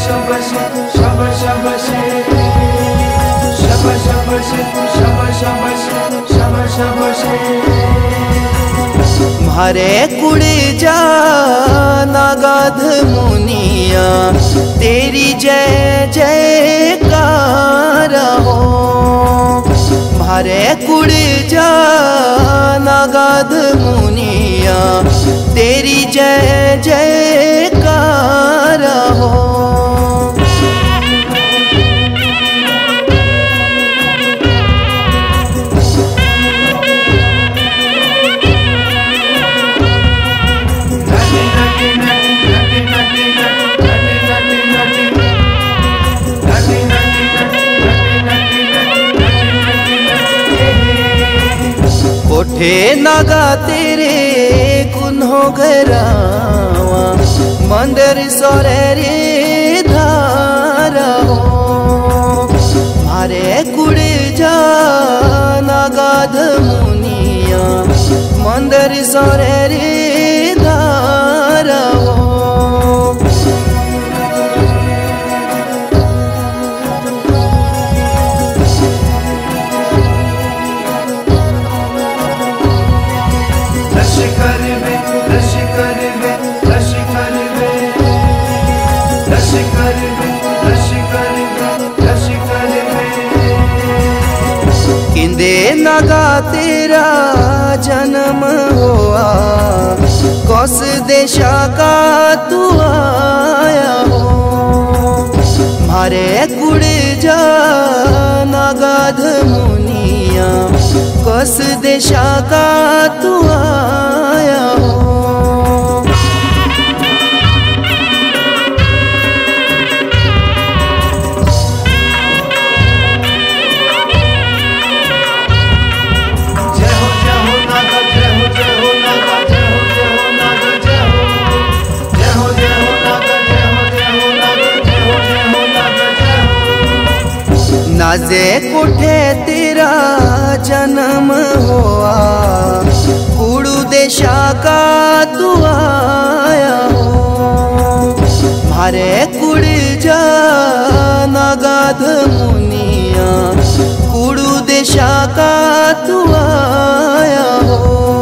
मारे कुड़े जा नागाध मुनिया तेरी जय जयकार हो। मारे कुड़े जा नागाध मुनिया तेरी जय जयकार हो। कोठे नागा तेरे कुन्हो घरावा मंदिर सोरे रे धारा हो। मारे कुड़े जा नागाध मुनिया मंदिर सोरे रे धारा हो। किंदे नागा तेरा जन्म हुआ कौस देशा का तू आया हो। मारे कुड़े जा नागाध मुनिया कौस देशा का तू आया हो। नाजे कोठे तेरा जन्म हुआ कुड़ू देशा का तू आया हो। मारे कुड़ जा नागाध मुनिया कुड़ू देशा का तू आया हो।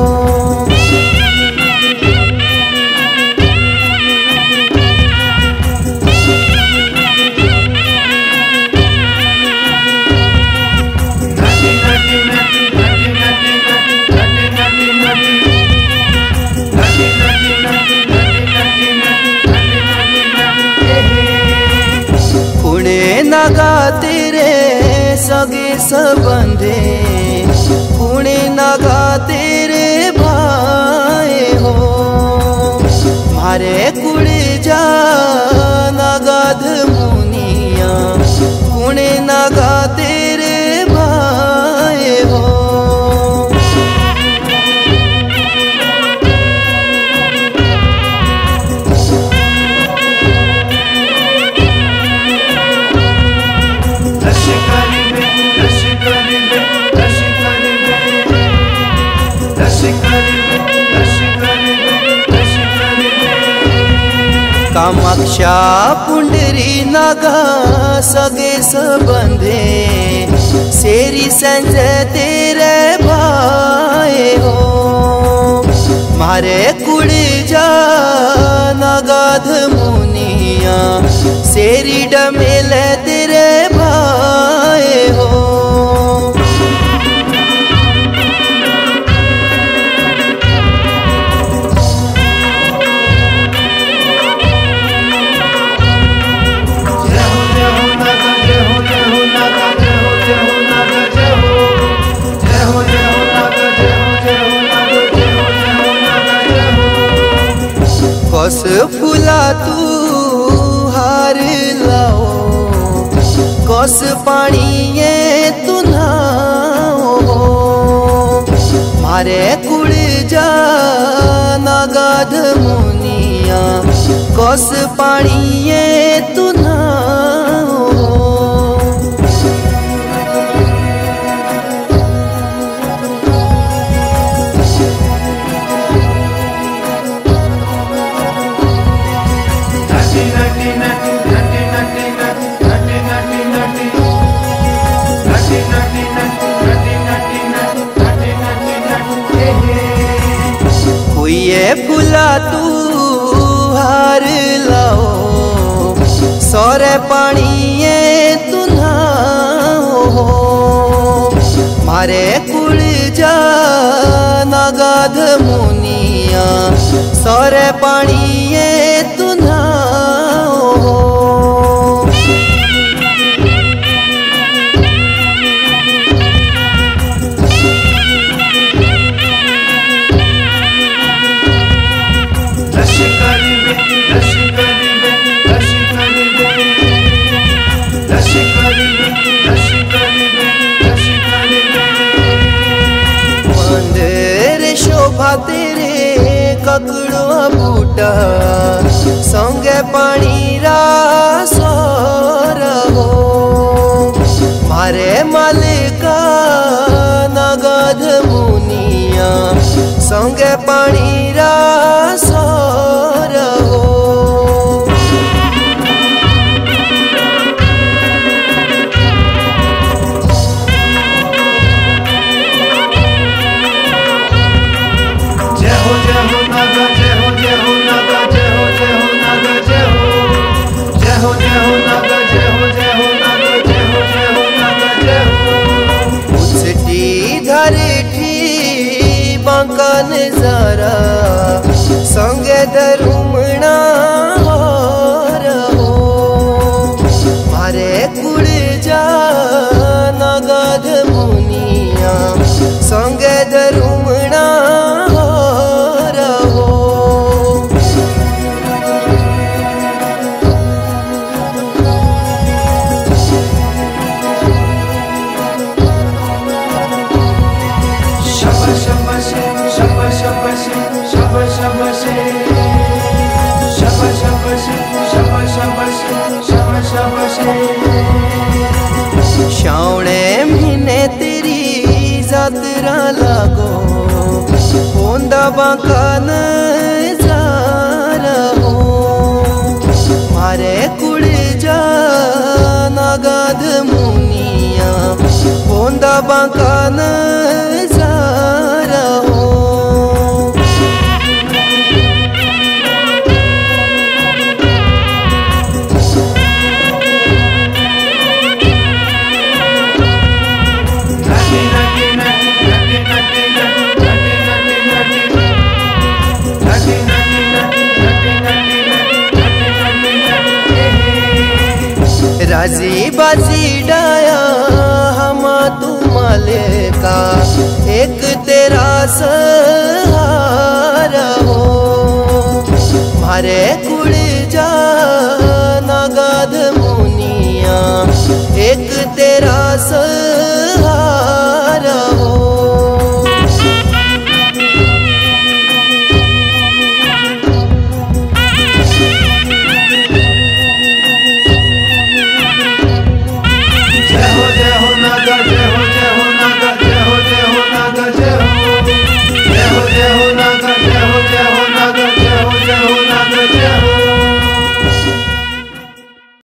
नागा तेरे सगे सबंधे कुणे नागा तेरे भाई हो। मारे कुड़े जा नागाध मुनिया कुणे नागा तेरे भाई हो। कामाक्षा पुंडरी नागा सगे सबंधे सेरी संज तेरे भाई हो। मारे कुड़े जा नागाध मुनिया सेरी डमेल तेरे भाई हो। कौस फूला तू हार लाओ कौस पानी ये तू नाओ। मारे कुड़ जा नागाध मुनिया कौस पानी ये तू नाओ। नटी नटी नटी नटी फूला तू हार लाओ सौरे पानी तू नाओ मारे कुल जा नगाध मुनिया सौरे पानी तू नाओ शोभा तेरे ककड़ो बूटा संगे पानी रासोर हो मारे मालिका नगध मुनिया संगे पानी रासोर हो बांकन जरा संगे धरुमणा हो मारे कुड़ जा नगध मुनिया संगे धरुमणा हो श्रावणे महीने तेरी जात्रा लागो होंदा बांकन जारा हो मारे कुड़ जा नगध मुनिया होंदा बांकन जारा हो राजी बाजी डाया हम तू मालिका एक तेरा सहारा हो मारे कुड़ जा नगध मुनिया एक तेरा